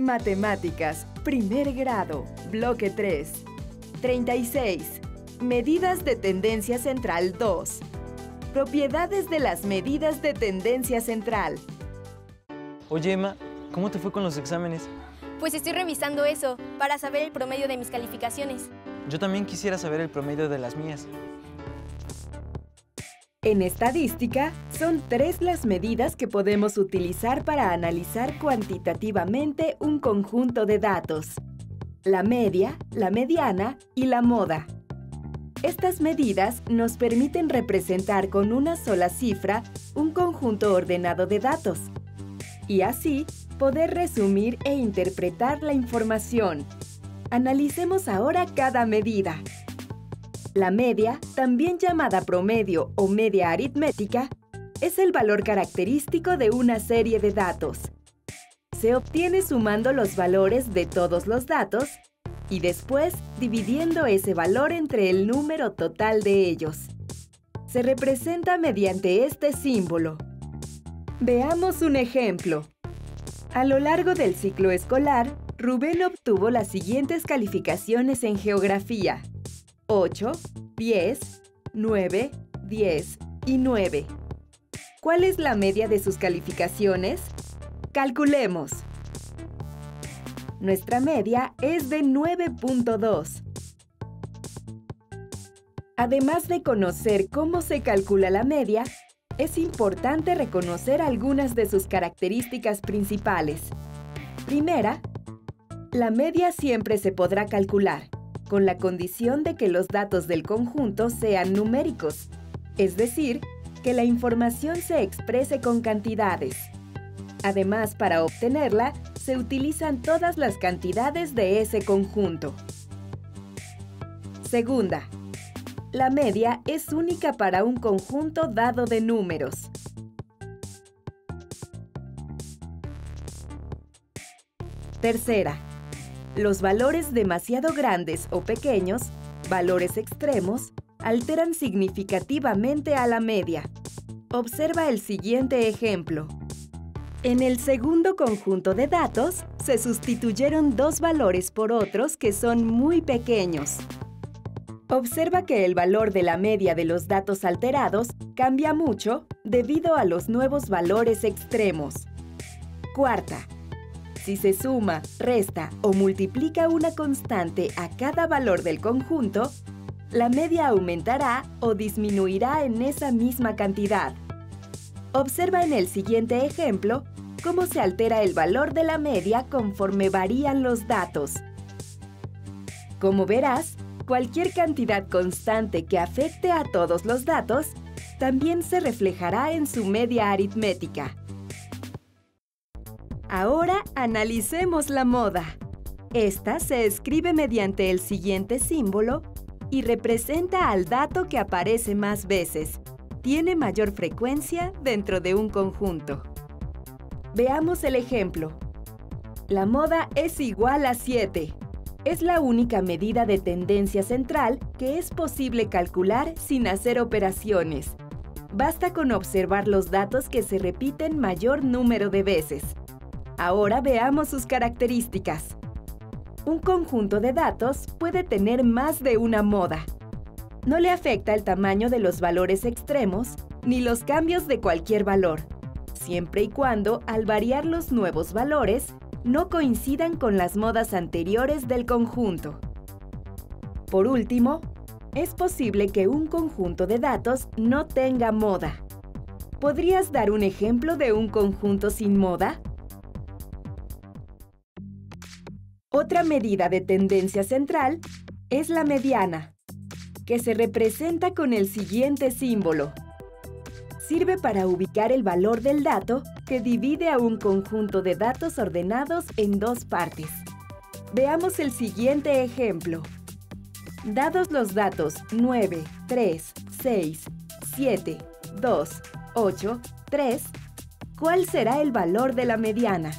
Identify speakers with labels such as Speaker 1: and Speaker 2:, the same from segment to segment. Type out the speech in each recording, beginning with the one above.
Speaker 1: Matemáticas, primer grado, bloque 3. 36. Medidas de tendencia central 2. Propiedades de las medidas de tendencia central.
Speaker 2: Oye, Emma, ¿cómo te fue con los exámenes?
Speaker 3: Pues estoy revisando eso, para saber el promedio de mis calificaciones.
Speaker 2: Yo también quisiera saber el promedio de las mías.
Speaker 1: En estadística, son 3 las medidas que podemos utilizar para analizar cuantitativamente un conjunto de datos: la media, la mediana y la moda. Estas medidas nos permiten representar con una sola cifra un conjunto ordenado de datos y así poder resumir e interpretar la información. Analicemos ahora cada medida. La media, también llamada promedio o media aritmética, es el valor característico de una serie de datos. Se obtiene sumando los valores de todos los datos y después dividiendo ese valor entre el número total de ellos. Se representa mediante este símbolo. Veamos un ejemplo. A lo largo del ciclo escolar, Rubén obtuvo las siguientes calificaciones en geografía: 8, 10, 9, 10 y 9. ¿Cuál es la media de sus calificaciones? Calculemos. Nuestra media es de 9.2. Además de conocer cómo se calcula la media, es importante reconocer algunas de sus características principales. Primera, la media siempre se podrá calcular, con la condición de que los datos del conjunto sean numéricos, es decir, que la información se exprese con cantidades. Además, para obtenerla, se utilizan todas las cantidades de ese conjunto. Segunda, la media es única para un conjunto dado de números. Tercera, los valores demasiado grandes o pequeños, valores extremos, alteran significativamente a la media. Observa el siguiente ejemplo. En el segundo conjunto de datos, se sustituyeron 2 valores por otros que son muy pequeños. Observa que el valor de la media de los datos alterados cambia mucho debido a los nuevos valores extremos. Cuarta, si se suma, resta o multiplica una constante a cada valor del conjunto, la media aumentará o disminuirá en esa misma cantidad. Observa en el siguiente ejemplo cómo se altera el valor de la media conforme varían los datos. Como verás, cualquier cantidad constante que afecte a todos los datos también se reflejará en su media aritmética. Ahora analicemos la moda. Esta se escribe mediante el siguiente símbolo y representa al dato que aparece más veces. Tiene mayor frecuencia dentro de un conjunto. Veamos el ejemplo. La moda es igual a 7. Es la única medida de tendencia central que es posible calcular sin hacer operaciones. Basta con observar los datos que se repiten mayor número de veces. Ahora veamos sus características. Un conjunto de datos puede tener más de una moda. No le afecta el tamaño de los valores extremos ni los cambios de cualquier valor, siempre y cuando, al variar los nuevos valores, no coincidan con las modas anteriores del conjunto. Por último, es posible que un conjunto de datos no tenga moda. ¿Podrías dar un ejemplo de un conjunto sin moda? Otra medida de tendencia central es la mediana, que se representa con el siguiente símbolo. Sirve para ubicar el valor del dato que divide a un conjunto de datos ordenados en 2 partes. Veamos el siguiente ejemplo. Dados los datos 9, 3, 6, 7, 2, 8, 3, ¿cuál será el valor de la mediana?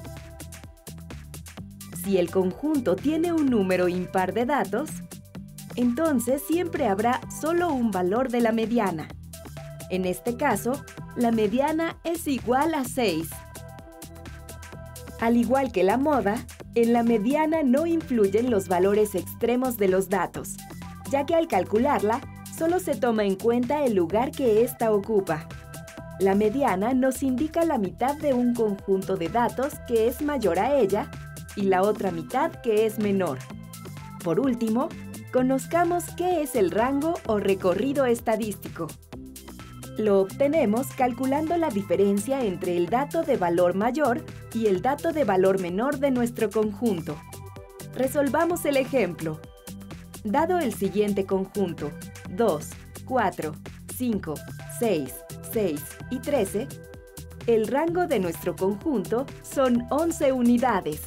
Speaker 1: Si el conjunto tiene un número impar de datos, entonces siempre habrá solo un valor de la mediana. En este caso, la mediana es igual a 6. Al igual que la moda, En la mediana no influyen los valores extremos de los datos, ya que al calcularla, solo se toma en cuenta el lugar que ésta ocupa. La mediana nos indica la mitad de un conjunto de datos que es mayor a ella y la otra mitad que es menor. Por último, conozcamos qué es el rango o recorrido estadístico. Lo obtenemos calculando la diferencia entre el dato de valor mayor y el dato de valor menor de nuestro conjunto. Resolvamos el ejemplo. Dado el siguiente conjunto, 2, 4, 5, 6, 6 y 13, el rango de nuestro conjunto son 11 unidades.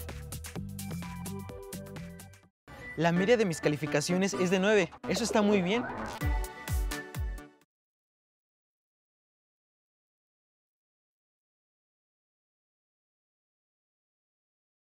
Speaker 2: La media de mis calificaciones es de 9. Eso está muy bien.